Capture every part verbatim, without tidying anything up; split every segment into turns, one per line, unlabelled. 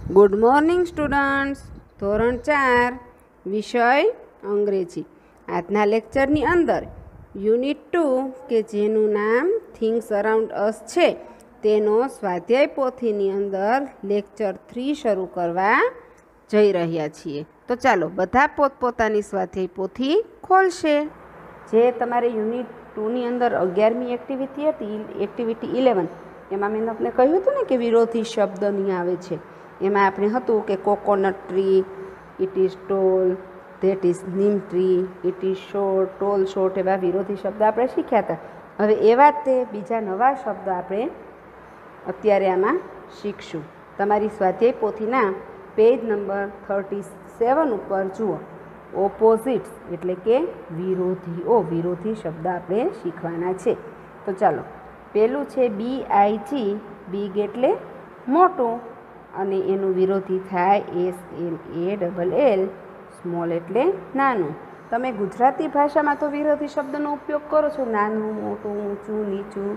Good morning students. ધોરણ ચાર, વિષય અંગ્રેજી. આજના લેક્ચરની અંદર યુનિટ ટુ કે જેનું નામ થિંગ્સ અરાઉન્ડ અસ છે તેનો સ્વાધ્યાય પોથીની અંદર લેક્ચર થ્રી શરૂ કરવા જઈ રહ્યા છીએ. તો ચાલો બધા પોતપોતાની સ્વાધ્યાય પોથી ખોલશે. જે તમારે યુનિટ ટુની અંદર અગિયારમી એક્ટિવિટી હતી, એક્ટિવિટી ઇલેવન, એમાં મેં તમને કહ્યું હતું ને કે વિરોધી શબ્દ નહીં આવે છે. એમાં આપણે હતું કે coconut tree, it is tall, that is neem tree, it is short, tall short, એવા વિરોધી શબ્દ આપણે શીખ્યા હતા. હવે એવા જ તે બીજા નવા શબ્દ આપણે અત્યારે આમાં શીખશું. તમારી સ્વાધ્યાય પોથીના પેજ નંબર થર્ટી સેવન ઉપર જુઓ. ઓપોઝિટ્સ એટલે કે વિરોધીઓ, વિરોધી શબ્દ આપણે શીખવાના છે. તો ચાલો, પહેલું છે બી આઈ જી. બિગ એટલે મોટું અને એનું વિરોધી થાય S M A double L. Small એટલે નાનું. તમે ગુજરાતી ભાષામાં તો વિરોધી શબ્દનો ઉપયોગ કરો છો, નાનું, મોટું, ઊંચું, નીચું,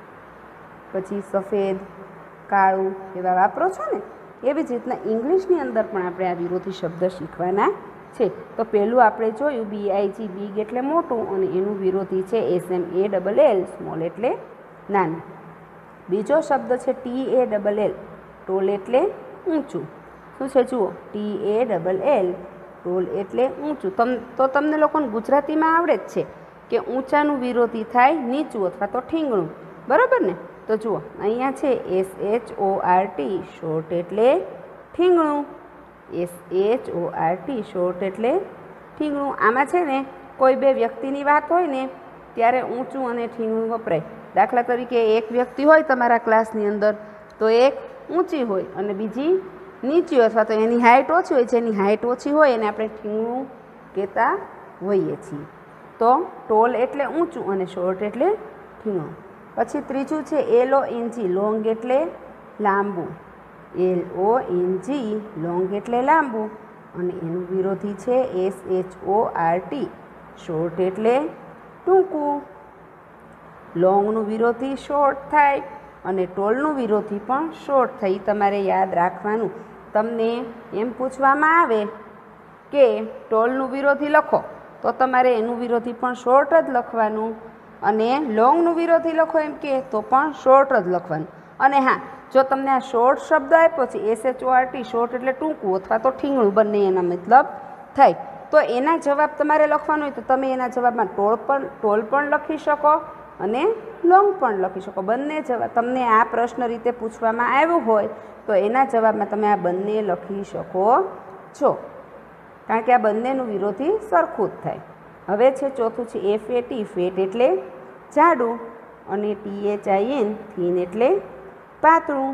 પછી સફેદ, કાળું, એવા વાપરો છો ને. એવી જ રીતના ઇંગ્લિશની અંદર પણ આપણે આ વિરોધી શબ્દ શીખવાના છે. તો પહેલું આપણે જોયું બી આઈ જી. બિગ એટલે મોટું અને એનું વિરોધી છે S M A double L. Small એટલે નાનું. બીજો શબ્દ છે T A double L. Tall એટલે ઊંચું. શું છે જુઓ, T A double L, tall એટલે ઊંચું. તમ તો તમને લોકોને ગુજરાતીમાં આવડે જ છે કે ઊંચાનું વિરોધી થાય નીચું અથવા તો ઠીંગણું, બરાબર ને. તો જુઓ અહીંયા છે S H O R T. Short એટલે ઠીંગણું. S H O R T, short એટલે ઠીંગણું. આમાં છે ને કોઈ બે વ્યક્તિની વાત હોય ને ત્યારે ઊંચું અને ઠીંગણું વપરાય. દાખલા તરીકે એક વ્યક્તિ હોય તમારા ક્લાસની અંદર, તો એક ઊંચી હોય અને બીજી નીચી હોય, અથવા તો એની હાઇટ ઓછી હોય. જેની હાઇટ ઓછી હોય એને આપણે ઠીંગણું કહેતા હોઈએ છીએ. તો ટોલ એટલે ઊંચું અને શોર્ટ એટલે ઠીંગણું. પછી ત્રીજું છે L O N G. Long એટલે લાંબુ. L O N G, long એટલે લાંબુ અને એનું વિરોધી છે S H O R T. Short એટલે ટૂંકું. લોંગનું વિરોધી શોર્ટ થાય અને ટોલનું વિરોધી પણ શોર્ટ થાય. તમારે યાદ રાખવાનું. તમને એમ પૂછવામાં આવે કે ટોલનું વિરોધી લખો તો તમારે એનું વિરોધી પણ શોર્ટ જ લખવાનું, અને લોંગનું વિરોધી લખો એમ કે તો પણ શોર્ટ જ લખવાનું. અને હા, જો તમને આ શોર્ટ શબ્દ આપ્યો છે S H O R T, short એટલે ટૂંકું અથવા તો ઠીંગણું, બંને એના મતલબ થાય, તો એના જવાબ તમારે લખવાનો હોય તો તમે એના જવાબમાં ટોલ પણ ટોલ પણ લખી શકો અને લોંગ પણ લખી શકો. બંને જવાબ તમને આ પ્રશ્ન રીતે પૂછવામાં આવ્યું હોય તો એના જવાબમાં તમે આ બંને લખી શકો છો, કારણ કે આ બંનેનું વિરોધી સરખું જ થાય. હવે છે ચોથું છે એફ એ ટી. ફેટ એટલે જાડું અને T H I N, thin એટલે પાતળું.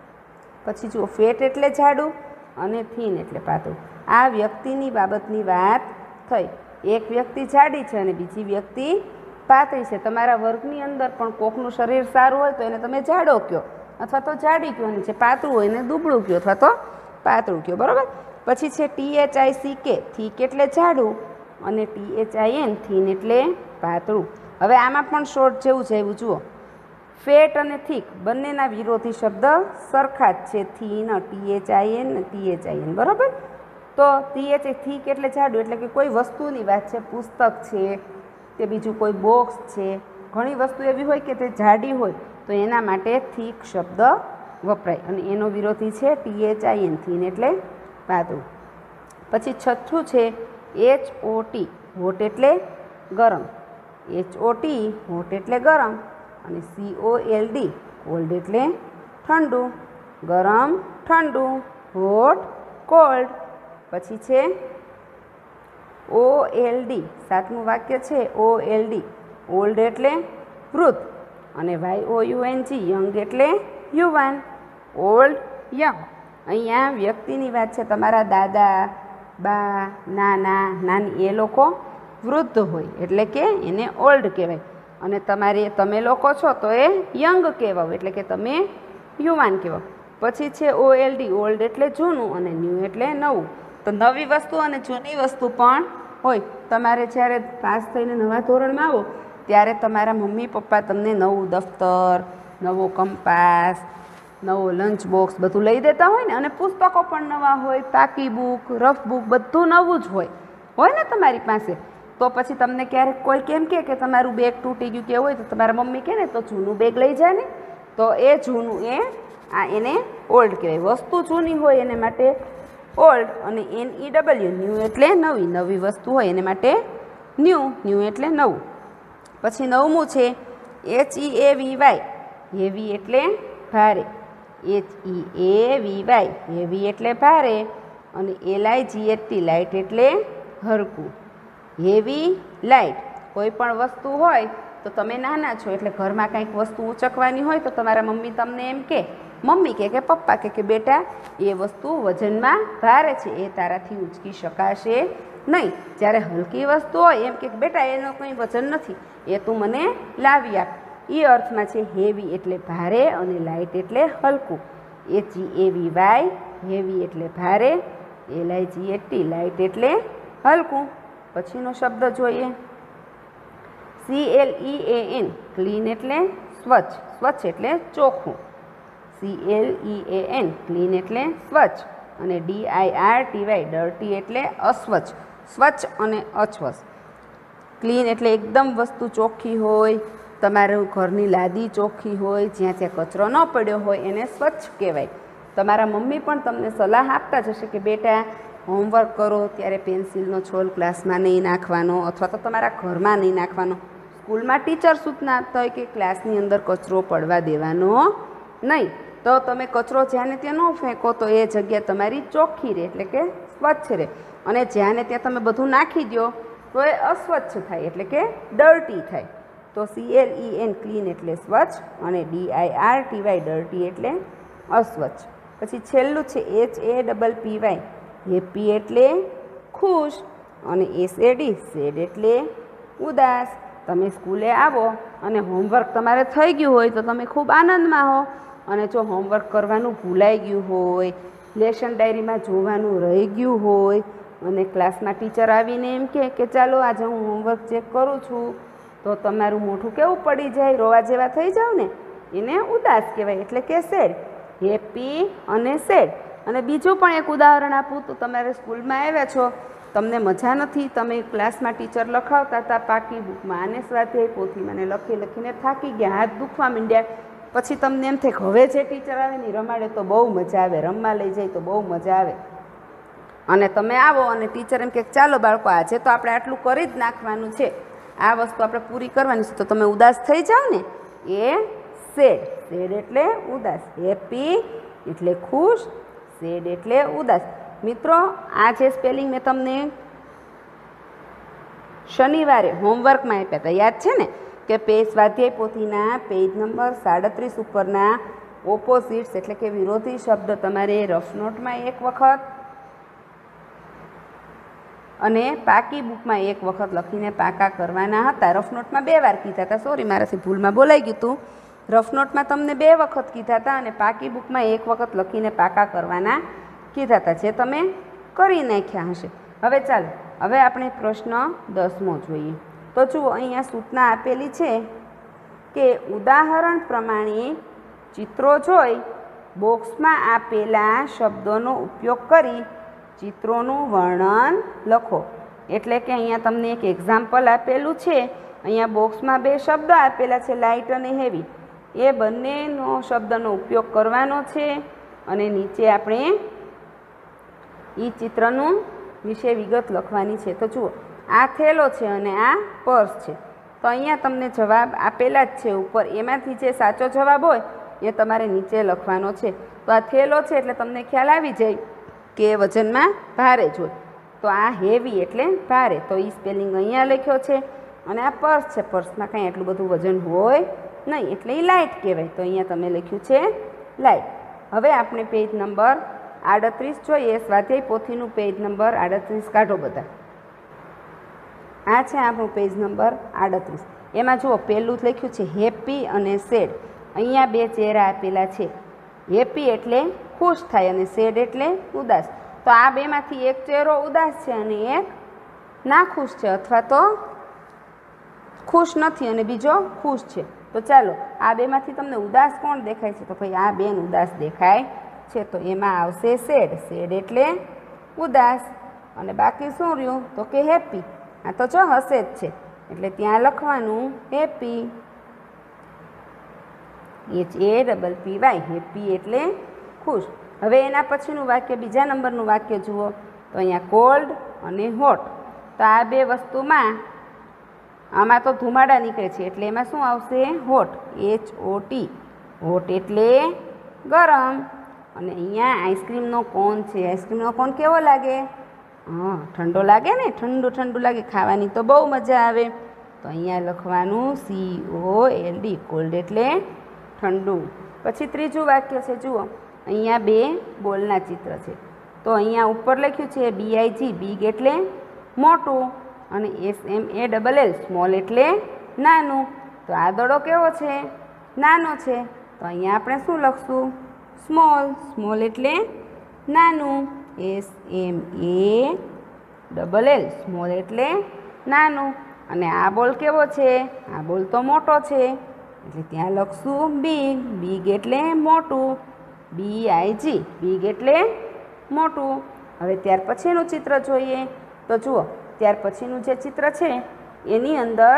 પછી જુઓ, ફેટ એટલે જાડું અને થીન એટલે પાતળું. આ વ્યક્તિની બાબતની વાત થઈ. એક વ્યક્તિ જાડી છે અને બીજી વ્યક્તિ પાતળી છે. તમારા વર્ગની અંદર પણ કોકનું શરીર સારું હોય તો એને તમે જાડો કહો અથવા તો જાડી કહો, અને જે પાતળું હોય એને દુબળું કહો અથવા તો પાતળું કહો, બરાબર. પછી છે T H I C K. Thick એટલે જાડું અને T H I N, thin એટલે પાતળું. હવે આમાં પણ શોર્ટ જેવું છે એવું જુઓ. ફેટ અને થીક બંનેના વિરોધી શબ્દ સરખા જ છે. Thin, T H I N, T H I N, બરાબર. તો ટી એચ થીક એટલે જાડું, એટલે કે કોઈ વસ્તુની વાત છે, પુસ્તક છે કે બીજું કોઈ બોક્સ છે. ઘણી વસ્તુ એવી હોય કે તે જાડી હોય તો એના માટે થીક શબ્દ વપરાય અને એનો વિરોધી છે T H I N, thin એટલે પાતળું. પછી છઠ્ઠું છે એચ ઓ ટી. હોટ એટલે ગરમ. એચ ઓ ટી, હોટ એટલે ગરમ અને C O L D, cold એટલે ઠંડુ. ગરમ, ઠંડુ, હોટ, કોલ્ડ. પછી છે ઓ એલ ડી. સાતમું વાક્ય છે ઓ એલ ડી. ઓલ્ડ એટલે વૃદ્ધ અને Y O U N G, young એટલે યુવાન. Old, young. અહીંયા વ્યક્તિની વાત છે. તમારા દાદા, બા, નાના, નાની એ લોકો વૃદ્ધ હોય એટલે કે એને ઓલ્ડ કહેવાય, અને તમારે તમે લોકો છો તો એ યંગ કહેવાય એટલે કે તમે યુવાન કહેવાય. પછી છે ઓ એલ ડી. ઓલ્ડ એટલે જૂનું અને ન્યૂ એટલે નવું. તો નવી વસ્તુ અને જૂની વસ્તુ પણ હોય. તમારે જ્યારે પાસ થઈને નવા ધોરણમાં આવો ત્યારે તમારા મમ્મી પપ્પા તમને નવું દફતર, નવો કંપાસ, નવો લંચ બોક્સ બધું લઈ દેતા હોય ને, અને પુસ્તકો પણ નવા હોય, પાકી બુક, રફ બુક બધું નવું જ હોય હોય ને તમારી પાસે. તો પછી તમને ક્યારેક કોઈ કેમ કહે કે તમારું બેગ તૂટી ગયું કે હોય, તો તમારા મમ્મી કહે ને તો જૂનું બેગ લઈ જાય ને, તો એ જૂનું એ આ એને ઓલ્ડ કહેવાય. વસ્તુ જૂની હોય એને માટે ઓલ્ડ, અને એન ઈ ડબલ્યુ ન્યૂ એટલે નવી, નવી વસ્તુ હોય એને માટે ન્યૂ, ન્યૂ એટલે નવું. પછી નવમું છે H E A V Y, heavy એટલે ભારે. H E A V Y heavy એટલે ભારે, અને L I G H T light એટલે હલકું. હેવી લાઇટ, કોઈ પણ વસ્તુ હોય તો તમે નાના છો એટલે ઘરમાં કંઈક વસ્તુ ઉંચકવાની હોય તો તમારા મમ્મી તમને એમ કે, મમ્મી કે કે પપ્પા કે કે બેટા એ વસ્તુ વજનમાં ભારે છે, એ તારાથી ઉંચકી શકાશે નહીં. જ્યારે હલકી વસ્તુ હોય એમ કે બેટા એનો કંઈ વજન નથી, એ તું મને લાવી આપ. એ અર્થમાં છે હેવી એટલે ભારે અને લાઇટ એટલે હલકું. H E A V Y heavy એટલે ભારે, L I G H T light એટલે હલકું. પછીનો શબ્દ જોઈએ C L E A N, clean એટલે સ્વચ્છ, સ્વચ્છ એટલે ચોખ્ખું. C L E A N clean એટલે સ્વચ્છ, અને D I R T Y dirty એટલે અસ્વચ્છ, સ્વચ્છ અને અસ્વચ્છ. ક્લીન એટલે એકદમ વસ્તુ ચોખ્ખી હોય, તમારું ઘરની લાદી ચોખ્ખી હોય, જ્યાં ત્યાં કચરો ન પડ્યો હોય એને સ્વચ્છ કહેવાય. તમારા મમ્મી પણ તમને સલાહ આપતા જ હશે કે બેટા હોમવર્ક કરો ત્યારે પેન્સિલનો છોલ ક્લાસમાં નહીં નાખવાનો, અથવા તો તમારા ઘરમાં નહીં નાખવાનો. સ્કૂલમાં ટીચર સૂચના આપતા હોય કે ક્લાસની અંદર કચરો પડવા દેવાનો નહીં, તો તમે કચરો જ્યાં ને ત્યાં ન ફેંકો તો એ જગ્યા તમારી ચોખ્ખી રહે એટલે કે સ્વચ્છ રહે. અને જ્યાં ને ત્યાં તમે બધું નાખી દો તો એ અસ્વચ્છ થાય એટલે કે ડર્ટી થાય. તો C L E N clean એટલે સ્વચ્છ, અને D I R T Y dirty એટલે અસ્વચ્છ. પછી છેલ્લું છે H A double P Y, happy એટલે ખુશ, અને એસ એ ડી સેડ એટલે ઉદાસ. તમે સ્કૂલે આવો અને હોમવર્ક તમારે થઈ ગયું હોય તો તમે ખૂબ આનંદમાં હો, અને જો હોમવર્ક કરવાનું ભૂલાઈ ગયું હોય, લેસન ડાયરીમાં જોવાનું રહી ગયું હોય, અને ક્લાસમાં ટીચર આવીને એમ કહે કે ચાલો આજે હું હોમવર્ક ચેક કરું છું, તો તમારું મોઢું કેવું પડી જાય, રોવા જેવા થઈ જાવ ને, એને ઉદાસ કહેવાય એટલે કે સેડ. હેપી અને સેડ. અને બીજું પણ એક ઉદાહરણ આપું તો તમારે સ્કૂલમાં આવ્યા છો, તમને મજા નથી, તમે ક્લાસમાં ટીચર લખાવતા હતા પાકી બુકમાં આને સ્વાધ્યાય પોથી મને લખી લખીને થાકી ગયા, હાથ દુખવા માંડ્યા. પછી તમને એમ થાય હવે જે ટીચર આવે ને રમાડે તો બહુ મજા આવે, રમવા લઈ જાય તો બહુ મજા આવે. અને તમે આવો અને ટીચર એમ કે ચાલો બાળકો આજે તો આપણે આટલું કરી જ નાખવાનું છે, આ વસ્તુ આપણે પૂરી કરવાની છે, તો તમે ઉદાસ થઈ જાઓ ને, એ સેડ. સેડ એટલે ઉદાસ. હેપી એટલે ખુશ, સેડ એટલે ઉદાસ. મિત્રો આ જે સ્પેલિંગ મેં તમને શનિવારે હોમવર્કમાં આપ્યા હતા યાદ છે ને, કે પેજ સ્વાધ્યાય પોથીના પેજ નંબર સાડત્રીસ ઉપરના ઓપોઝિટ્સ એટલે કે વિરોધી શબ્દ તમારે રફ નોટમાં એક વખત અને પાકી બુકમાં એક વખત લખીને પાકા કરવાના હતા. રફ નોટમાં બે વાર કીધા હતા, સોરી મારાથી ભૂલમાં બોલાઈ ગયું હતું. રફ નોટમાં તમને બે વખત કીધા હતા અને પાકી બુકમાં એક વખત લખીને પાકા કરવાના કીધા હતા, જે તમે કરી નાખ્યા હશે. હવે ચાલો હવે આપણે પ્રશ્ન દસમો જોઈએ. તો જુઓ અહીંયા સૂચના આપેલી છે કે ઉદાહરણ પ્રમાણે ચિત્રો જોઈ બોક્સમાં આપેલા શબ્દોનો ઉપયોગ કરી ચિત્રોનું વર્ણન લખો. એટલે કે અહીંયા તમને એક એક્ઝામ્પલ આપેલું છે. અહીંયા બોક્સમાં બે શબ્દ આપેલા છે, લાઇટ અને હેવી. એ બંનેનો શબ્દનો ઉપયોગ કરવાનો છે અને નીચે આપણે એ ચિત્રનું વિશે વિગત લખવાની છે. તો જુઓ આ થેલો છે અને આ પર્સ છે. તો અહીંયા તમને જવાબ આપેલા જ છે ઉપર, એમાંથી જે સાચો જવાબ હોય એ તમારે નીચે લખવાનો છે. તો આ થેલો છે એટલે તમને ખ્યાલ આવી જાય કે વજનમાં ભારે જ હોય. તો આ હેવી એટલે ભારે, તો એ સ્પેલિંગ અહીંયા લખ્યો છે. અને આ પર્સ છે, પર્સમાં કાંઈ એટલું બધું વજન હોય નહીં એટલે એ લાઇટ કહેવાય. તો અહીંયા તમે લખ્યું છે લાઇટ. હવે આપણે પેજ નંબર આડત્રીસ જોઈએ. સ્વાધ્યાય પોથીનું પેજ નંબર આડત્રીસ કાઢો બધા. આ છે આપણું પેજ નંબર આડત્રીસ. એમાં જુઓ પહેલું લખ્યું છે હેપી અને સેડ. અહીંયા બે ચહેરા આપેલા છે. હેપી એટલે ખુશ થાય અને સેડ એટલે ઉદાસ. તો આ બેમાંથી એક ચહેરો ઉદાસ છે અને એક નાખુશ છે, અથવા તો ખુશ નથી અને બીજો ખુશ છે. તો ચાલો આ બેમાંથી તમને ઉદાસ કોણ દેખાય છે? તો ભાઈ આ બેન ઉદાસ દેખાય છે. તો એમાં આવશે સેડ. સેડ એટલે ઉદાસ. અને બાકી શું રહ્યું? તો કે હેપી. આ તો જો હસે જ છે એટલે ત્યાં લખવાનું happy. H A double P Y. Happy એટલે ખુશ. હવે એના પછીનું વાક્ય, બીજા નંબરનું વાક્ય જુઓ. તો અહીંયા કોલ્ડ અને હોટ. તો આ બે વસ્તુમાં આમાં તો ધુમાડા નીકળે છે એટલે એમાં શું આવશે? Hot. H O T. Hot એટલે ગરમ. અને અહીંયા આઈસ્ક્રીમનો કોન છે. આઈસ્ક્રીમનો કોન કેવો લાગે? હા, ઠંડો લાગે ને, ઠંડુ ઠંડુ લાગે, ખાવાની તો બહુ મજા આવે. તો અહીંયા લખવાનું C O L D. Cold એટલે ઠંડુ. પછી ત્રીજું વાક્ય છે જુઓ. અહીંયા બે બોલના ચિત્ર છે. તો અહીંયા ઉપર લખ્યું છે બી આઈ જી. બિગ એટલે મોટું અને S M A double L. Small એટલે નાનું. તો આ દડો કેવો છે? નાનો છે. તો અહીંયા આપણે શું લખશું? સ્મોલ. સ્મોલ એટલે નાનું. S M A double L. Small એટલે નાનું. અને આ બોલ કેવો છે? આ બોલ તો મોટો છે એટલે ત્યાં લખશું બિગ. બિગ એટલે મોટું. બી આઈ જી. બિગ એટલે મોટું. હવે ત્યાર પછીનું ચિત્ર જોઈએ. તો જુઓ, ત્યાર પછીનું જે ચિત્ર છે એની અંદર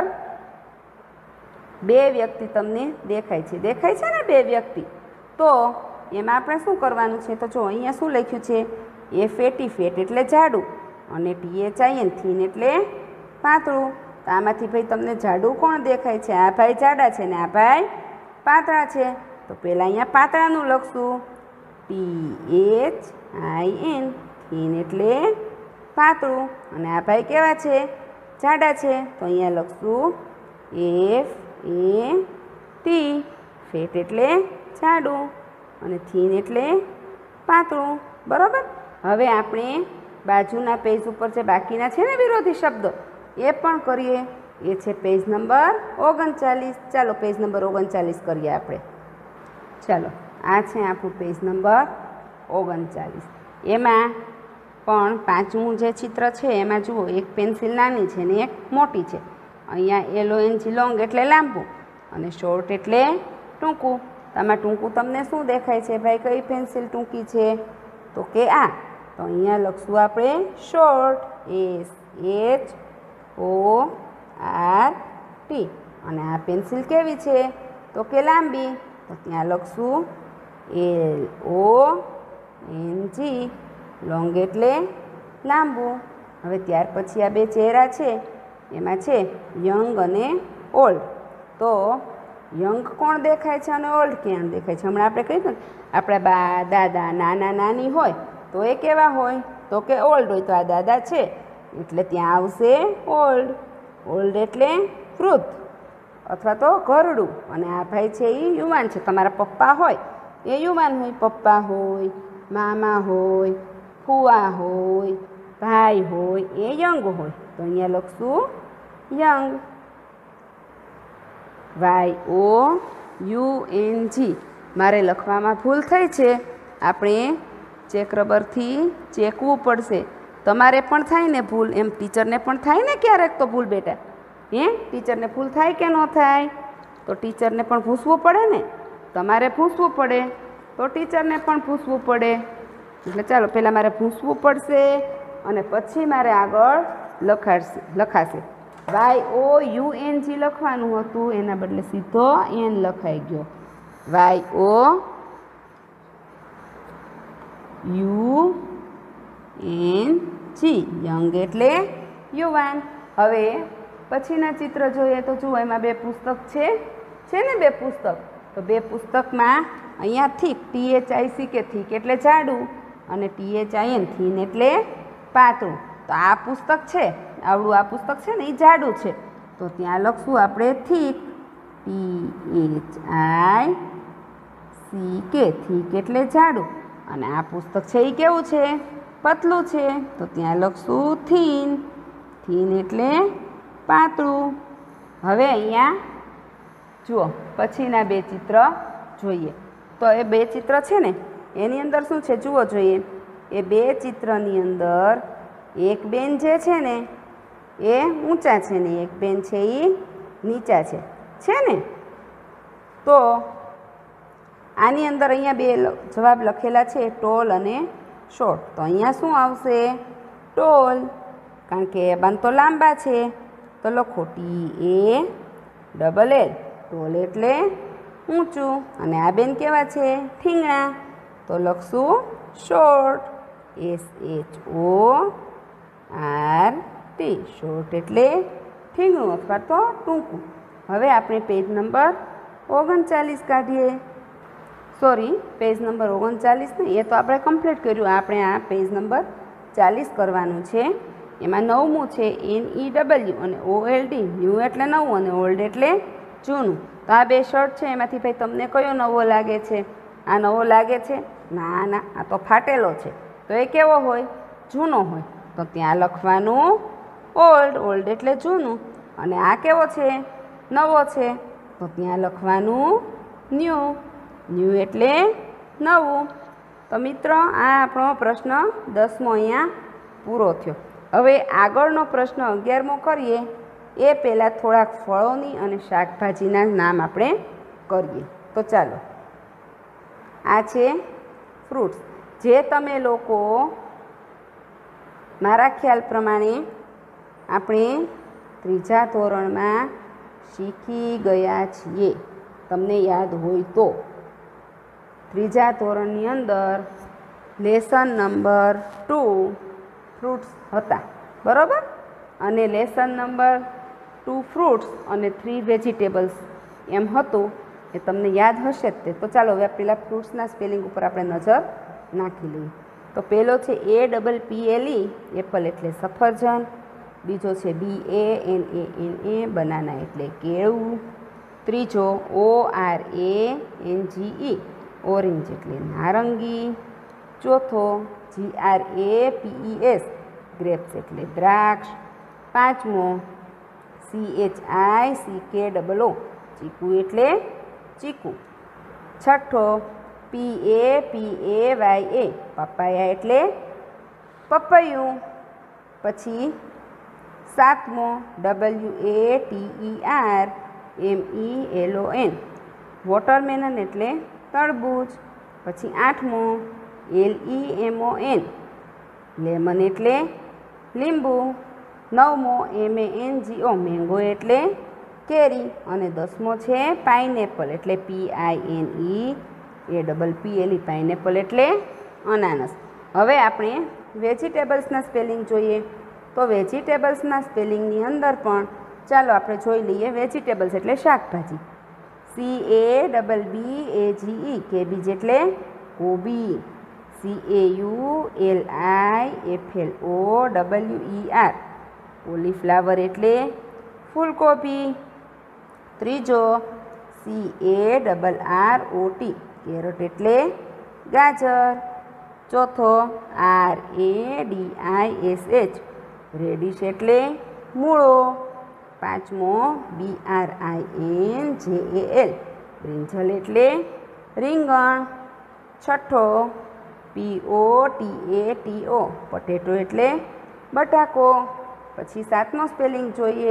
બે વ્યક્તિ તમને દેખાય છે. દેખાય છે ને બે વ્યક્તિ? તો એમાં આપણે શું કરવાનું છે? તો જો અહીંયા શું લખ્યું છે? F A T. ફેટ એટલે જાડું. અને T H I N. Thin એટલે પાતળું. તો આમાંથી ભાઈ તમને જાડું કોણ દેખાય છે? આ ભાઈ જાડા છે ને આ ભાઈ પાતળા છે. તો પહેલાં અહીંયા પાતળાનું લખશું. T H I N. Thin એટલે પાતળું. અને આ ભાઈ કેવા છે? જાડા છે. તો અહીંયા લખશું એફ એ ટી. ફેટ એટલે જાડું અને થીન એટલે પાતળું. બરાબર. હવે આપણે બાજુના પેજ ઉપર જે બાકીના છે ને વિરોધી શબ્દો એ પણ કરીએ. એ છે પેજ નંબર ઓગણચાલીસ. ચાલો પેજ નંબર ઓગણચાલીસ કરીએ આપણે. ચાલો આ છે આપણું પેજ નંબર ઓગણચાલીસ. એમાં પણ પાંચમું જે ચિત્ર છે એમાં જુઓ, એક પેન્સિલ નાની છે ને એક મોટી છે. અહીંયા L O N G long એટલે લાંબુ અને શોર્ટ એટલે ટૂંકું. આમાં ટૂંકું તમને શું દેખાય છે ભાઈ? કઈ પેન્સિલ ટૂંકી છે? તો કે આ. તો અહીંયા લખશું આપણે short. S H O R T. અને આ પેન્સિલ કેવી છે? તો કે લાંબી. તો ત્યાં લખશું L O N G. Long એટલે લાંબુ. હવે ત્યાર પછી આ બે ચહેરા છે એમાં છે યંગ અને ઓલ્ડ. તો યંગ કોણ દેખાય છે અને ઓલ્ડ ક્યાં દેખાય છે? હમણાં આપણે કહીશું ને, આપણા બા દાદા નાના નાની હોય તો એ કેવા હોય? તો કે ઓલ્ડ હોય. તો આ દાદા છે એટલે ત્યાં આવશે ઓલ્ડ. ઓલ્ડ એટલે વૃદ્ધ અથવા તો ઘરડું. અને આ ભાઈ છે એ યુવાન છે. તમારા પપ્પા હોય એ યુવાન હોય. પપ્પા હોય, મામા હોય, ફુવા હોય, ભાઈ હોય એ યંગ હોય. તો અહીંયા લખશું young. Y O U N G. મારે લખવામાં ભૂલ થઈ છે. આપણે ચેક રબરથી ચેકવું પડશે. તમારે પણ થાય ને ભૂલ, એમ ટીચરને પણ થાય ને ક્યારેક તો ભૂલ બેટા? હે, ટીચરને ભૂલ થાય કે ન થાય? તો ટીચરને પણ પૂછવું પડે ને. તમારે પૂછવું પડે તો ટીચરને પણ પૂછવું પડે. એટલે ચાલો પહેલાં મારે પૂછવું પડશે અને પછી મારે આગળ લખાશે લખાશે Y O U N G લખવાનું હતું, એના બદલે સીધો એન લખાઈ ગયો. Y O U N G. Young એટલે યુવાન. હવે પછીના ચિત્ર જોઈએ તો જુઓ, એમાં બે પુસ્તક છે છે ને બે પુસ્તક. તો બે પુસ્તકમાં અહીંયા thick, T H I C K thick એટલે જાડું અને T H I N thin એટલે પાતળું. તો આ પુસ્તક છે, આવડું આ પુસ્તક છે ને એ જાડું છે. તો ત્યાં લખશું આપણે thick. T H I C K thick એટલે જાડું. અને આ પુસ્તક છે એ કેવું છે? પતલું છે. તો ત્યાં લખશું થીન. થીન એટલે પાતળું. હવે અહીંયા જુઓ પછીના બે ચિત્ર જોઈએ. તો એ બે ચિત્ર છે ને એની અંદર શું છે જુઓ જોઈએ. એ બે ચિત્રની અંદર એક બેન જે છે ને એ ઊંચા છે ને એક બેન છે એ નીચા છે છે ને? તો આની અંદર અહીંયા બે જવાબ લખેલા છે, ટોલ અને શોર્ટ. તો અહીંયા શું આવશે? ટોલ, કારણ કે બાન તો લાંબા છે. તો લખો T A double L. Tall એટલે ઊંચું, અને આ બેન કેવા છે? ઠીંગણા. તો લખશું short, S H O R T. Short એટલે ઠીંગણું અથવા તો ટૂંકું. હવે આપણે પેજ નંબર ઓગણચાલીસ કાઢીએ. સોરી, પેજ નંબર ઓગણચાલીસ નહીં, એ તો આપણે કમ્પ્લીટ કર્યું. આપણે આ પેજ નંબર ચાલીસ કરવાનું છે. એમાં નવમું છે એન ઈ ડબલ્યુ અને ઓ એલ ડી. ન્યૂ એટલે નવું અને ઓલ્ડ એટલે જૂનું. તો આ બે શર્ટ છે, એમાંથી ભાઈ તમને કયો નવો લાગે છે? આ નવો લાગે છે? ના ના, આ તો ફાટેલો છે. તો એ કેવો હોય? જૂનો હોય. તો ત્યાં લખવાનું ઓલ્ડ. ઓલ્ડ એટલે જૂનું. અને આ કેવો છે? નવો છે. તો ત્યાં લખવાનું ન્યૂ. ન્યૂ એટલે નવું. તો મિત્રો, આ આપણો પ્રશ્ન દસમો અહીંયા પૂરો થયો. હવે આગળનો પ્રશ્ન અગિયારમો કરીએ એ પહેલાં થોડાક ફળોની અને શાકભાજીના નામ આપણે કરીએ. તો ચાલો, આ છે ફ્રૂટ્સ, જે તમે લોકો મારા ખ્યાલ પ્રમાણે આપણે ત્રીજા ધોરણમાં શીખી ગયા છીએ. તમને યાદ હોય તો ત્રીજા ધોરણની અંદર લેસન નંબર ટુ ફ્રૂટ્સ હતા, બરાબર? અને લેસન નંબર ટુ ફ્રૂટ્સ અને થ્રી વેજીટેબલ્સ એમ હતું. એ તમને યાદ હશે જ તે. તો ચાલો હવે પહેલાં ફ્રૂટ્સના સ્પેલિંગ ઉપર આપણે નજર નાખી લઈએ. તો પહેલો છે A double P L E, apple એટલે સફરજન. બીજો છે B A N A N A, banana એટલે કેળું. ત્રીજો O R A N G E, orange એટલે નારંગી. ચોથો G R A P E S, grapes એટલે દ્રાક્ષ. પાંચમો C H I C K double O, chikoo એટલે ચીકુ. છઠ્ઠો પી એ પી એ વાય એ, પપાયા એટલે પપૈયું. પછી સાતમો W A T E R M E L O N, watermelon એટલે તરબૂચ. પછી આઠમો L E M O N, lemon એટલે લીંબુ. નવમો એમ એ એન જી ઓ, મેંગો એટલે કેરી. અને દસમો છે પાઇનેપલ એટલે P I N E A double P L E, pineapple એટલે અનાનસ. હવે આપણે વેજીટેબલ્સના સ્પેલિંગ જોઈએ. તો વેજીટેબલ્સના સ્પેલિંગની અંદર પણ ચાલો આપણે જોઈ લઈએ. વેજીટેબલ્સ એટલે શાકભાજી. C A double B A G E, cabbage એટલે કોબી. C A U L I F L O W E R, cauliflower એટલે ફૂલકોબી. ત્રીજો C A double R O T, carrot એટલે ગાજર. ચોથો R A D I S H, radish એટલે મૂળો. પાંચમો બી આર આઈ એન જે એ એલ, બ્રિંજલ એટલે રીંગણ. છઠ્ઠો પી ઓ ટી એ ટી ઓ, પટેટો એટલે બટાકો. પછી સાતમો સ્પેલિંગ જોઈએ.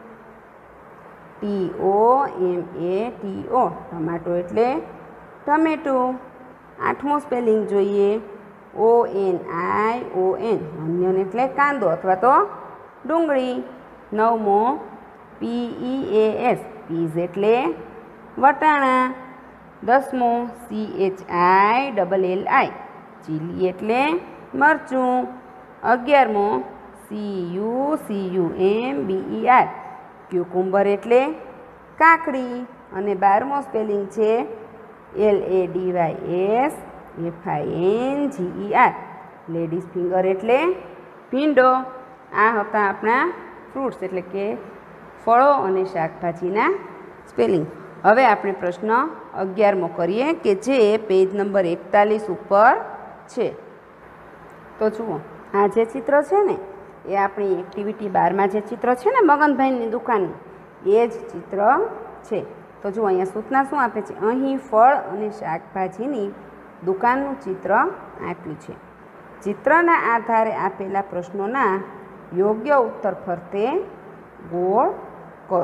ટી ઓ એમ એ ટી ઓ, ટમાટો એટલે ટમેટું. આઠમો સ્પેલિંગ જોઈએ. O N I O N, onion એટલે કાંદો અથવા તો ડુંગળી. નવમો પી ઈ એ એસ, પીઝ એટલે વટાણા. દસમો C H I double L I, chilli એટલે મરચું. અગિયારમો C U C U M B E R, cucumber એટલે કાકડી. અને બારમો સ્પેલિંગ છે L A D Y S F I N G E R, ladies finger એટલે ભીંડો. આ હતા આપણા ફ્રૂટ્સ એટલે કે ફળો અને શાકભાજીના સ્પેલિંગ. હવે આપણે પ્રશ્ન અગિયારમો કરીએ કે જે પેજ નંબર એકતાલીસ ઉપર છે. તો જુઓ, આ જે ચિત્ર છે ને એ આપણી એક્ટિવિટી બારમાં જે ચિત્ર છે ને મગનભાઈની દુકાનનું, એ જ ચિત્ર છે. તો જુઓ, અહીંયા સૂચના શું આપે છે? અહીં ફળ અને શાકભાજીની દુકાનનું ચિત્ર આપ્યું છે. ચિત્રના આધારે આપેલા પ્રશ્નોના યોગ્ય ઉત્તર ફરતે ગોળ કરો.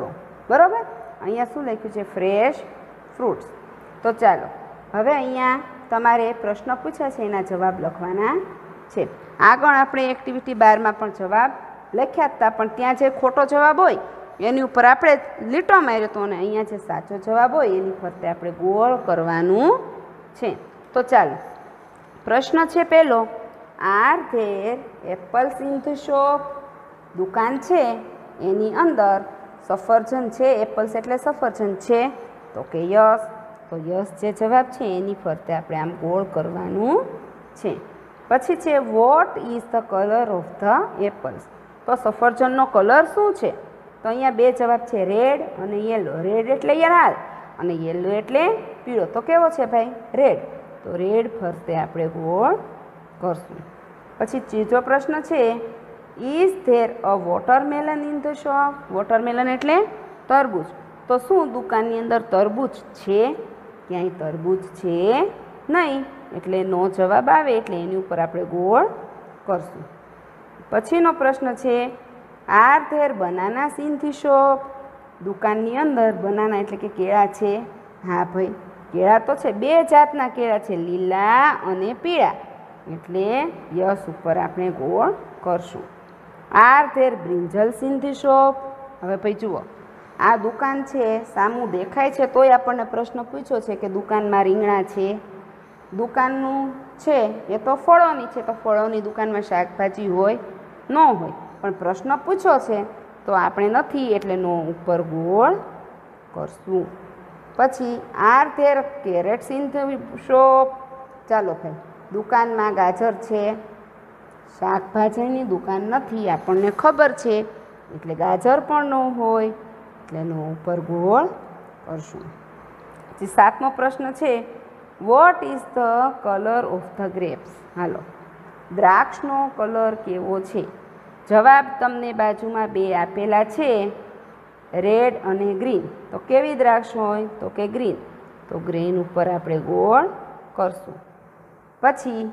બરાબર. અહીંયા શું લખ્યું છે? Fresh fruits. તો ચાલો હવે અહીંયા તમારે પ્રશ્ન પૂછ્યા છે એના જવાબ લખવાના છે. આગળ આપણે એક્ટિવિટી બારમાં પણ જવાબ લખ્યા હતા, પણ ત્યાં જે ખોટો જવાબ હોય એની ઉપર આપણે લીટો માર્યો હતો અને અહીંયા જે સાચો જવાબ હોય એની ફરતે આપણે ગોળ કરવાનું છે. તો ચાલો પ્રશ્ન છે પહેલો, are there apples in the shop? દુકાન છે એની અંદર સફરજન છે, એપલ્સ એટલે સફરજન છે? તો કે યસ. તો યસ જે જવાબ છે એની ફરતે આપણે આમ ગોળ કરવાનું છે. પછી છે what is the colour of the apples? તો સફરજનનો કલર શું છે? તો અહીંયા બે જવાબ છે, રેડ અને યેલો. રેડ એટલે લાલ અને યેલો એટલે પીળો. તો કેવો છે ભાઈ? રેડ. તો રેડ ફરતે આપણે ગોળ કરશું. પછી ત્રીજો પ્રશ્ન છે, is there a watermelon in the shop? Watermelon એટલે તરબૂચ. તો શું દુકાનની અંદર તરબૂચ છે? ક્યાંય તરબૂચ છે નહીં, એટલે નો જવાબ આવે, એટલે એની ઉપર આપણે ગોળ કરશું. પછીનો પ્રશ્ન છે, are there bananas in the shop? દુકાનની અંદર બનાના એટલે કે કેળા છે? હા ભાઈ, કેળા તો છે. બે જાતના કેળા છે, લીલા અને પીળા, એટલે યસ ઉપર આપણે ગોળ કરશું. Are there brinjals in the shop? હવે ભાઈ જુઓ, આ દુકાન છે, સામું દેખાય છે તોય આપણને પ્રશ્ન પૂછ્યો છે કે દુકાનમાં રીંગણા છે. દુકાનનું છે એ તો ફળોની છે, તો ફળોની દુકાનમાં શાકભાજી હોય ન હોય, પણ પ્રશ્ન પૂછ્યો છે તો આપણે નથી, એટલે નો ઉપર ગોળ કરશું. પછી are there carrots in the shop? ચાલો ભાઈ, દુકાનમાં ગાજર છે, શાકભાજીની દુકાન નથી, આપણને ખબર છે, એટલે ગાજર પણ ન હોય, એટલે નો ઉપર ગોળ કરશું. પછી સાતમો પ્રશ્ન છે, what is the colour of the grapes? હાલો, દ્રાક્ષનો કલર કેવો છે? જવાબ તમને બાજુમાં બે આપેલા છે, રેડ અને ગ્રીન. તો કેવી દ્રાક્ષ હોય? તો કે ગ્રીન. તો ગ્રીન ઉપર આપણે ગોળ કરશું. પછી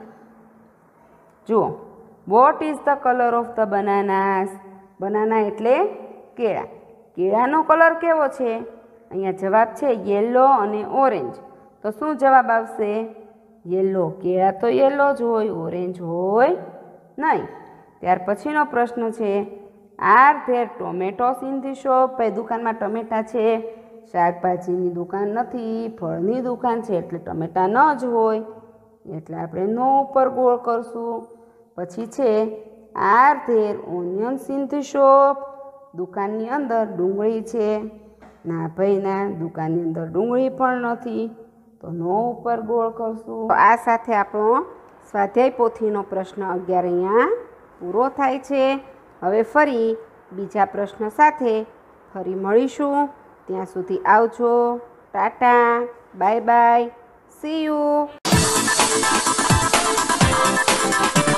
જુઓ, what is the colour of the bananas? Banana એટલે કેળા. કેળાનો કલર કેવો છે? અહીંયા જવાબ છે યેલો અને ઓરેન્જ. તો શું જવાબ આવશે? યેલો. કેળા તો યેલો જ હોય, ઓરેન્જ હોય નહીં. ત્યાર પછીનો પ્રશ્ન છે, are there tomatoes in the shop? ભાઈ દુકાનમાં ટમેટા છે, શાકભાજીની દુકાન નથી, ફળની દુકાન છે, એટલે ટમેટા ન જ હોય, એટલે આપણે નો ઉપર ગોળ કરશું. પછી છે, are there onions in the shop? દુકાનની અંદર ડુંગળી છે? ના ભાઈ ના, દુકાનની અંદર ડુંગળી પણ નથી, તો નો ઉપર ગોળ કરશું. તો આ સાથે આપણો સ્વાધ્યાય પોથીનો પ્રશ્ન અગિયાર અહીંયા પૂરો થાય છે. હવે ફરી બીજા પ્રશ્ન સાથે ફરી મળીશું. ત્યાં સુધી આવજો. Tata, bye bye, see you.